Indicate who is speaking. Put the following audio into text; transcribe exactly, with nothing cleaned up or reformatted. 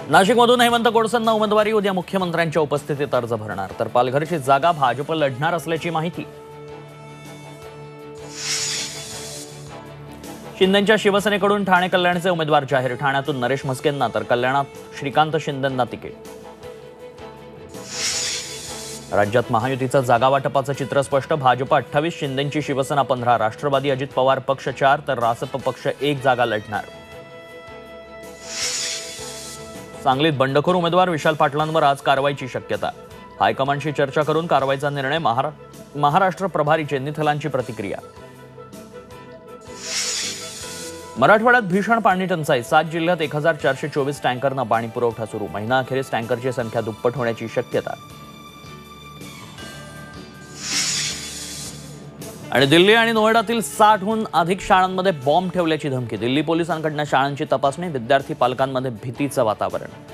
Speaker 1: नाशिकमधून हेमंत गोडसेंना उमेदवारी, उद्या मुख्यमंत्र्यांच्या उपस्थितीत अर्ज भरणार, तर पालघरची जागा भाजप लढणार असल्याची माहिती। शिंदेंच्या शिवसेनेकडून ठाणे कल्याणचे उमेदवार जाहीर, ठाण्यातून नरेश म्हस्केंना तर कल्याणात श्रीकांत शिंदेंना तिकीट। राज्यात महायुतीचं जागा वाटपाचं चित्र स्पष्ट, भाजप अठ्ठावीस, शिंदेंची शिवसेना पंधरा, राष्ट्रवादी अजित पवार पक्ष चार तर रासप पक्ष एक जागा लढणार। सांगलीत बंडखोर उमेदवार विशाल पाटलांवर आज कारवाईची शक्यता, हायकमांडशी चर्चा करून कारवाईचा निर्णय। महारा महाराष्ट्र प्रभारी चेन्नीथलांची प्रतिक्रिया। मराठवाड्यात भीषण पाणी टंचाई, सात जिल्ह्यात एक हजार चारशे चोवीस टँकरनं पाणी पुरवठा सुरू, महिनाअखेरीस टँकरची संख्या दुप्पट होण्याची शक्यता। आणि दिल्ली आणि नोएडातील साठहून अधिक शाळांमध्ये बॉम्ब ठेवल्याची धमकी, दिल्ली पोलिसांकडून शाळांची तपासणी, विद्यार्थी पालकांमध्ये भीतीचं वातावरण।